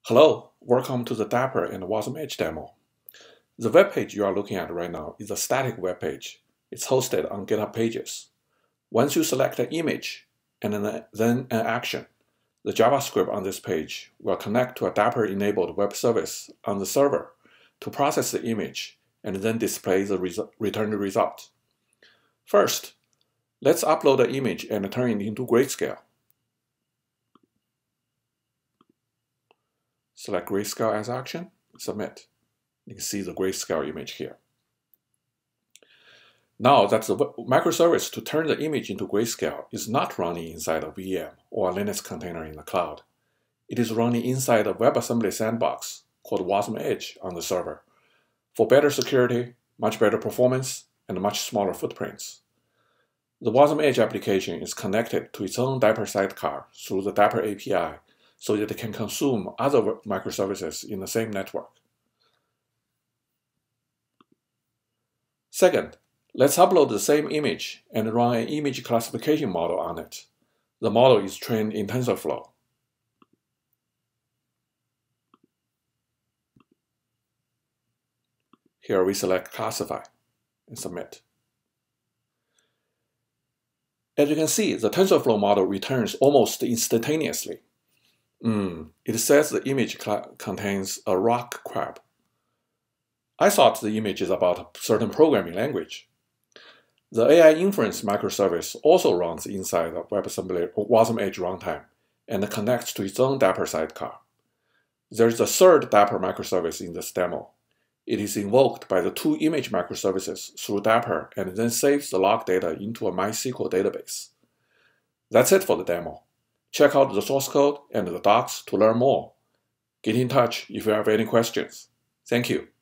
Hello, welcome to the Dapr and WasmEdge demo. The web page you are looking at right now is a static web page. It's hosted on GitHub Pages. Once you select an image and then an action, the JavaScript on this page will connect to a Dapr-enabled web service on the server to process the image and then display the returned result. First, let's upload the image and turn it into grayscale. Select Grayscale as action, submit. You can see the grayscale image here. Now that the microservice to turn the image into grayscale is not running inside a VM or a Linux container in the cloud. It is running inside a WebAssembly sandbox called WasmEdge on the server for better security, much better performance, and much smaller footprints. The WasmEdge application is connected to its own Dapr sidecar through the Dapr API so that it can consume other microservices in the same network. Second, let's upload the same image and run an image classification model on it. The model is trained in TensorFlow. Here we select Classify and submit. As you can see, the TensorFlow model returns almost instantaneously. It says the image contains a rock crab. I thought the image is about a certain programming language. The AI inference microservice also runs inside the WebAssembly WasmEdge runtime and connects to its own Dapr sidecar. There is a third Dapr microservice in this demo. It is invoked by the two image microservices through Dapr and then saves the log data into a MySQL database. That's it for the demo. Check out the source code and the docs to learn more. Get in touch if you have any questions. Thank you.